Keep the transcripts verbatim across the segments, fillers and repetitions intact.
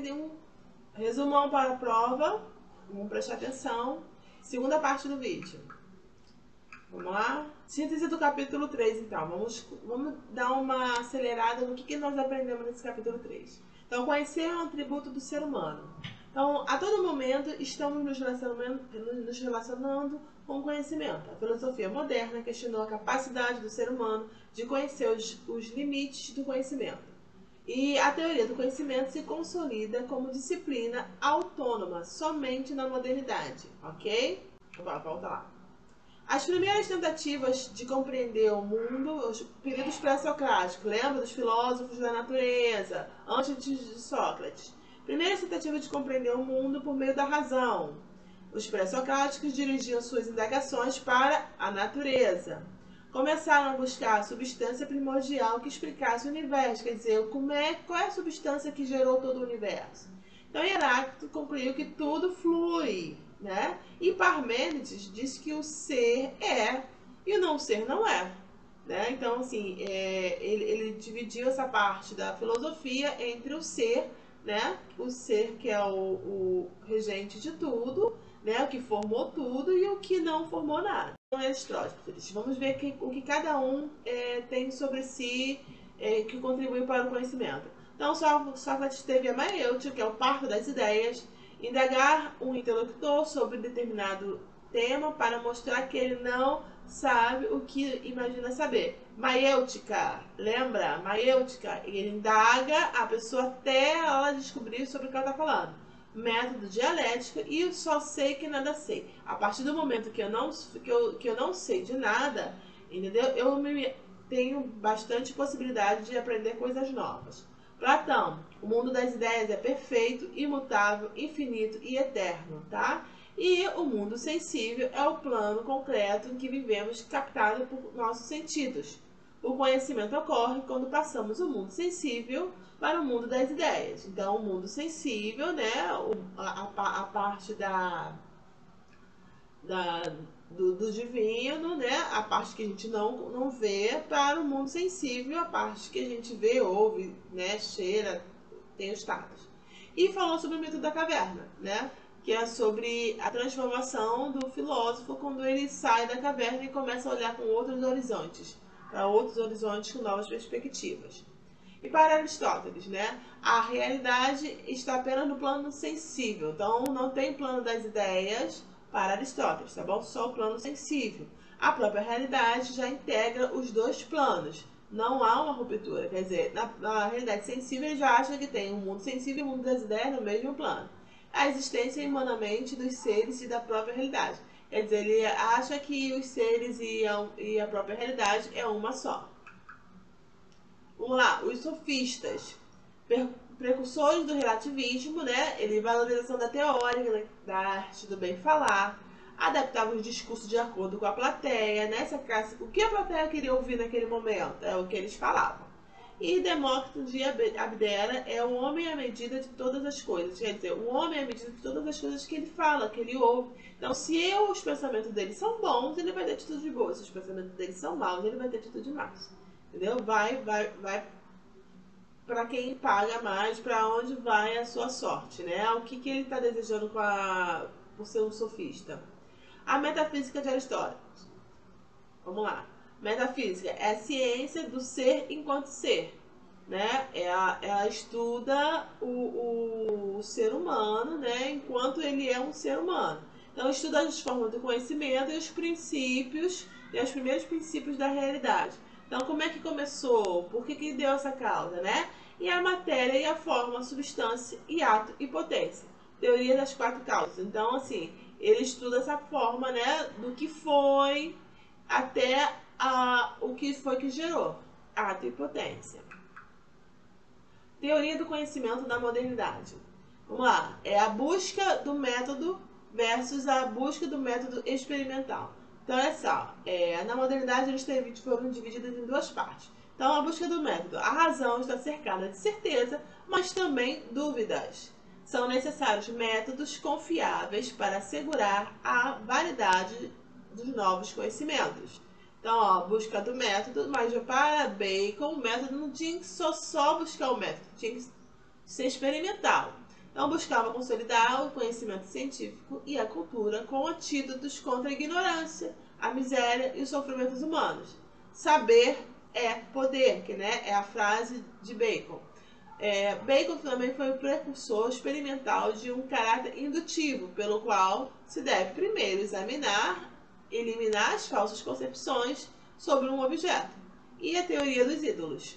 tem um resumão para a prova. Vamos prestar atenção. Segunda parte do vídeo. Vamos lá? Síntese do capítulo três, então. Vamos, vamos dar uma acelerada no que, que nós aprendemos nesse capítulo três. Então, conhecer é um atributo do ser humano. Então, a todo momento, estamos nos relacionando, nos relacionando com o conhecimento. A filosofia moderna questionou a capacidade do ser humano de conhecer os, os limites do conhecimento. E a teoria do conhecimento se consolida como disciplina autônoma somente na modernidade, ok? Volta lá. As primeiras tentativas de compreender o mundo, os períodos pré-socráticos, lembra dos filósofos da natureza, antes de Sócrates. Primeiras tentativas de compreender o mundo por meio da razão. Os pré-socráticos dirigiam suas indagações para a natureza. Começaram a buscar a substância primordial que explicasse o universo, quer dizer, como é, qual é a substância que gerou todo o universo. Então, Heráclito concluiu que tudo flui, né? E Parmênides diz que o ser é e o não ser não é. Né? Então, assim, é, ele, ele dividiu essa parte da filosofia entre o ser, né? O ser que é o, o regente de tudo, né? O que formou tudo e o que não formou nada. Então, Aristóteles, vamos ver que, o que cada um é, tem sobre si é, que contribui para o conhecimento. Então, Sócrates teve a maêutica, que é o parto das ideias, indagar um interlocutor sobre determinado tema para mostrar que ele não sabe o que imagina saber. Maêutica, lembra? Maêutica, ele indaga a pessoa até ela descobrir sobre o que ela está falando. Método dialética e eu só sei que nada sei. A partir do momento que eu não, que eu, que eu não sei de nada, entendeu? Eu me, tenho bastante possibilidade de aprender coisas novas. Platão, o mundo das ideias é perfeito, imutável, infinito e eterno, tá? E o mundo sensível é o plano concreto em que vivemos, captado por nossos sentidos. O conhecimento ocorre quando passamos o mundo sensível para o mundo das ideias. Então, o mundo sensível, né, a, a, a parte da, da, do, do divino, né, a parte que a gente não, não vê, para o mundo sensível, a parte que a gente vê, ouve, né, cheira, tem os tatos. E falou sobre o mito da caverna, né, que é sobre a transformação do filósofo quando ele sai da caverna e começa a olhar com outros horizontes, para outros horizontes com novas perspectivas. E para Aristóteles, né, a realidade está apenas no plano sensível, então não tem plano das ideias para Aristóteles, tá bom? Só o plano sensível. A própria realidade já integra os dois planos, não há uma ruptura, quer dizer, na, na realidade sensível ele já acha que tem o um mundo sensível e o mundo das ideias no mesmo plano. A existência imanamente dos seres e da própria realidade. Quer dizer, ele acha que os seres e a, e a própria realidade é uma só. Vamos lá, os sofistas, precursores do relativismo, né? Ele valorização da teórica, da arte do bem falar, adaptava os discursos de acordo com a plateia, nessa classe, o que a plateia queria ouvir naquele momento, é o que eles falavam. E Demócrito de Abdera é o homem à medida de todas as coisas. Quer dizer, o homem à medida de todas as coisas que ele fala, que ele ouve. Então, se eu, os pensamentos dele são bons, ele vai ter atitude boa. Se os pensamentos dele são maus, ele vai ter atitude más. Entendeu? Vai, vai, vai para quem paga mais, para onde vai a sua sorte, né? O que, que ele está desejando com a, por ser um sofista. A metafísica de Aristóteles. Vamos lá. Metafísica é a ciência do ser enquanto ser, né? Ela, ela estuda o, o, o ser humano, né? Enquanto ele é um ser humano. Então, estuda as formas do conhecimento e os princípios, e os primeiros princípios da realidade. Então, como é que começou? Por que que deu essa causa, né? E a matéria e a forma, a substância e ato e potência. Teoria das quatro causas. Então, assim, ele estuda essa forma, né? Do que foi até a, o que foi que gerou ato e potência. Teoria do conhecimento da modernidade. Vamos lá. É a busca do método versus a busca do método experimental. Então, olha só. É, na modernidade, eles foram divididos em duas partes. Então, a busca do método. A razão está cercada de certeza, mas também dúvidas. São necessários métodos confiáveis para assegurar a validade dos novos conhecimentos. Então, ó, busca do método, mas para Bacon, o método não tinha que só, só buscar o método, tinha que ser experimental. Então, buscava consolidar o conhecimento científico e a cultura com antídotos contra a ignorância, a miséria e os sofrimentos humanos. Saber é poder, que né, é a frase de Bacon. É, Bacon também foi o precursor experimental de um caráter indutivo, pelo qual se deve primeiro examinar, eliminar as falsas concepções sobre um objeto, e a teoria dos ídolos.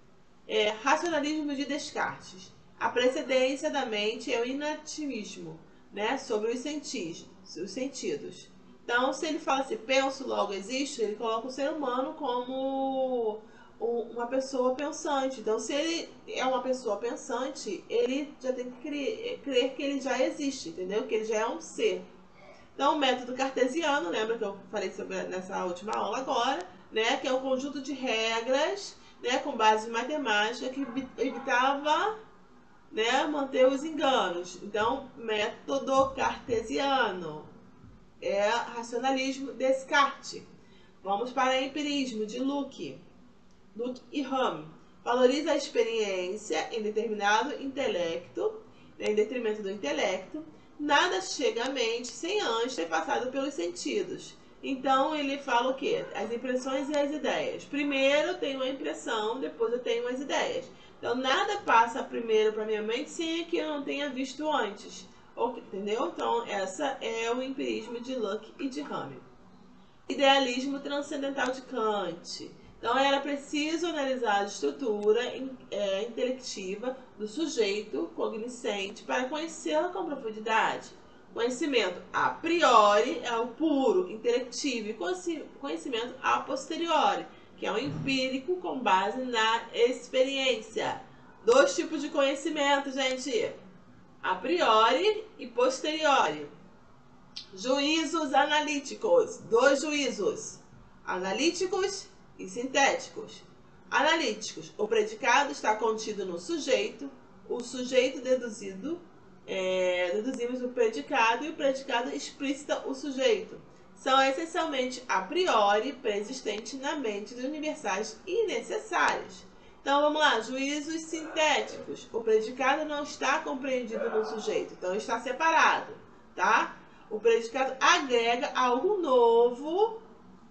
É, racionalismo de Descartes. A precedência da mente é o inativismo, né, sobre os sentidos, os sentidos. Então, se ele fala assim, penso, logo existo, ele coloca o ser humano como uma pessoa pensante. Então, se ele é uma pessoa pensante, ele já tem que crer, crer que ele já existe, entendeu? Que ele já é um ser. Então, o método cartesiano, lembra que eu falei sobre nessa última aula agora, né, que é um conjunto de regras, né, com base em matemática, que evitava, né, manter os enganos. Então, método cartesiano é racionalismo Descartes. Vamos para empirismo de Luke. Luke e Hume. Valoriza a experiência em determinado intelecto, né, em detrimento do intelecto. Nada chega à mente sem antes ter passado pelos sentidos. Então, ele fala o quê? As impressões e as ideias. Primeiro eu tenho a impressão, depois eu tenho as ideias. Então, nada passa primeiro para minha mente sem que eu não tenha visto antes. Entendeu? Então, essa é o empirismo de Luke e de Hume. Idealismo transcendental de Kant. Então, era preciso analisar a estrutura é, intelectiva do sujeito cognoscente para conhecê-la com profundidade. Conhecimento a priori é o puro, intelectivo, e conhecimento a posteriori, que é o empírico com base na experiência. Dois tipos de conhecimento, gente. A priori e posteriori. Juízos analíticos. Dois juízos. Analíticos e sintéticos. Analíticos. O predicado está contido no sujeito. O sujeito deduzido. É, deduzimos o predicado e o predicado explicita o sujeito. São essencialmente a priori preexistentes na mente de universais e necessários. Então, vamos lá, juízos sintéticos. O predicado não está compreendido no sujeito, então está separado, tá? O predicado agrega algo novo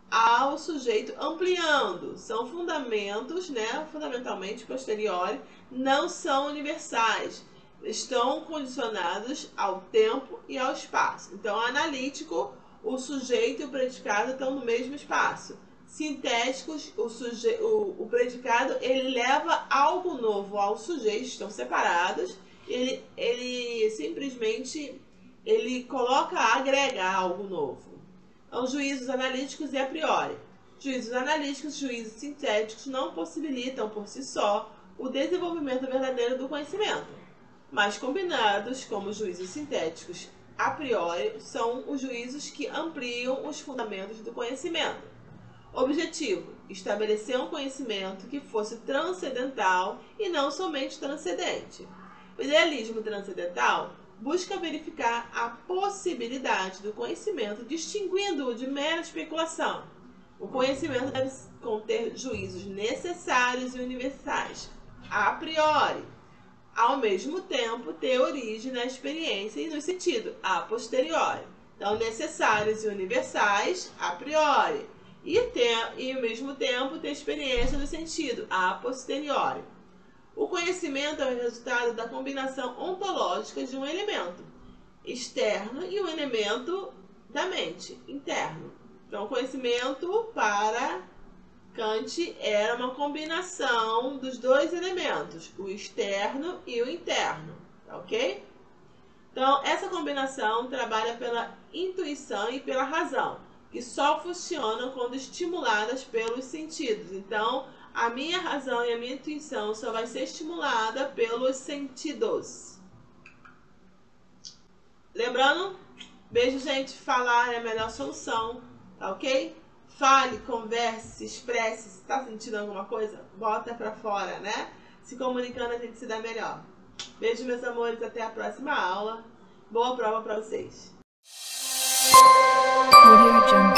ao sujeito, ampliando. São fundamentos, né? Fundamentalmente posteriori, não são universais. Estão condicionados ao tempo e ao espaço. Então, analítico, o sujeito e o predicado estão no mesmo espaço. Sintéticos, o, suje... o, o predicado, ele leva algo novo ao sujeito, estão separados, ele, ele simplesmente ele coloca, agrega algo novo. Então, juízos analíticos e a priori. Juízos analíticos, juízos sintéticos não possibilitam por si só o desenvolvimento verdadeiro do conhecimento, mas combinados como juízos sintéticos a priori são os juízos que ampliam os fundamentos do conhecimento. Objetivo: estabelecer um conhecimento que fosse transcendental e não somente transcendente. O idealismo transcendental busca verificar a possibilidade do conhecimento, distinguindo-o de mera especulação. O conhecimento deve conter juízos necessários e universais, a priori, ao mesmo tempo ter origem na experiência e no sentido, a posteriori. Então, necessários e universais, a priori. E, ter, e ao mesmo tempo ter experiência no sentido, a posteriori. O conhecimento é o resultado da combinação ontológica de um elemento externo e um elemento da mente, interno. Então, o conhecimento para Kant era uma combinação dos dois elementos, o externo e o interno, ok? Então, essa combinação trabalha pela intuição e pela razão, que só funcionam quando estimuladas pelos sentidos. Então, a minha razão e a minha intuição só vai ser estimulada pelos sentidos. Lembrando, beijo, gente, falar é a melhor solução, tá ok? Fale, converse, se expresse. Se tá sentindo alguma coisa, bota pra fora, né? Se comunicando a gente se dá melhor. Beijo, meus amores, até a próxima aula. Boa prova pra vocês. Audio Jungle.